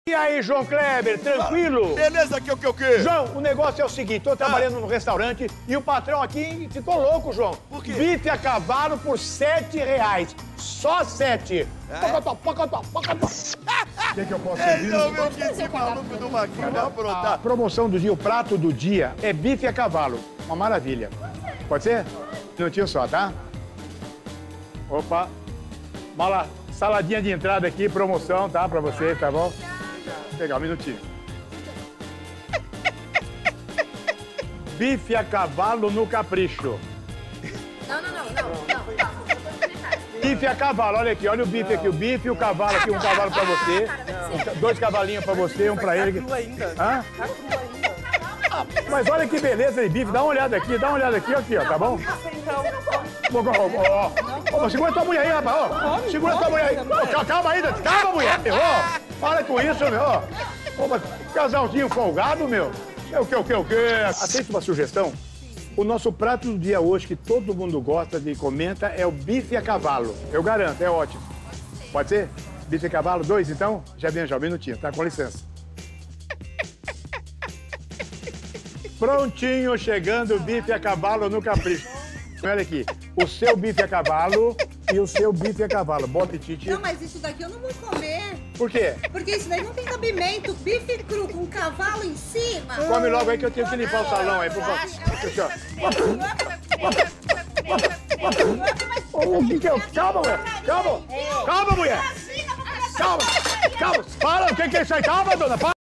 E aí, João Kleber, tranquilo? Beleza, que o quê? João, o negócio é o seguinte, tô trabalhando num restaurante e o patrão aqui ficou louco, João. Por quê? Bife a cavalo por R$7. Só 7. Pocotó. O que eu posso servir? Então, meu que esse maluco do Maquinho vai A aprontar. promoção do dia, o prato do dia é bife a cavalo. Uma maravilha. Pode ser? Um minutinho só, tá? Opa. Mala, saladinha de entrada aqui, promoção, tá? Pra você, tá bom? Vou pegar um minutinho. Bife a cavalo no capricho. Não. Bife a cavalo, olha aqui, olha o bife aqui, o bife e o cavalo aqui, um cavalo pra você, 2 cavalinhos pra você, um pra ele. Hã? Mas olha que beleza de bife, dá uma olhada aqui, ó, tá bom? Ó, segura tua mulher aí, rapaz, ó. Segura tua mulher aí. Ó, calma aí, calma, mulher. Ó, para com isso, meu, ó. Ó, casalzinho folgado, meu. O quê? Aceita uma sugestão? O nosso prato do dia hoje, que todo mundo gosta de comenta, é o bife a cavalo. Eu garanto, é ótimo. Pode ser? Bife a cavalo, 2, então? Já um minutinho, tá? Com licença. Prontinho, chegando o bife a cavalo no capricho. Olha aqui, o seu bife a cavalo e o seu bife a cavalo. Bota, Titi. Não, mas isso daqui eu não vou comer. Por quê? Porque isso daí não tem cabimento. Bife cru com cavalo em cima. Come logo aí que eu tenho que limpar o salão aí, por favor. Aqui, ó. O que é? Calma, mulher. Calma, mulher. Calma. Para, o que é isso aí? Calma, dona. Para.